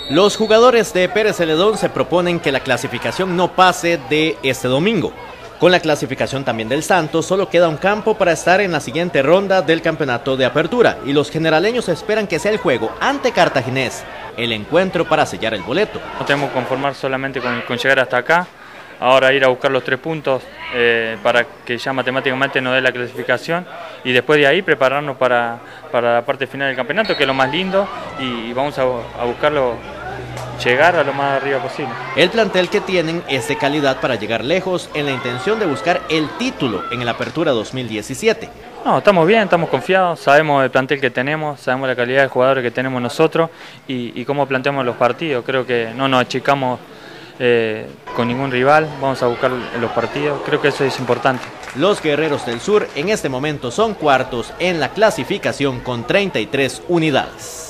Los jugadores de Pérez Celedón se proponen que la clasificación no pase de este domingo. Con la clasificación también del Santos, solo queda un campo para estar en la siguiente ronda del campeonato de apertura y los generaleños esperan que sea el juego ante Cartaginés el encuentro para sellar el boleto. No tenemos que conformar solamente con llegar hasta acá, ahora ir a buscar los 3 puntos para que ya matemáticamente nos dé la clasificación y después de ahí prepararnos para la parte final del campeonato, que es lo más lindo, y vamos a buscarlo, llegar a lo más arriba posible. El plantel que tienen es de calidad para llegar lejos en la intención de buscar el título en la Apertura 2017. No, estamos bien, estamos confiados, sabemos el plantel que tenemos, sabemos la calidad de jugadores que tenemos nosotros y cómo planteamos los partidos. Creo que no nos achicamos con ningún rival, vamos a buscar los partidos, creo que eso es importante. Los Guerreros del Sur en este momento son cuartos en la clasificación con 33 unidades.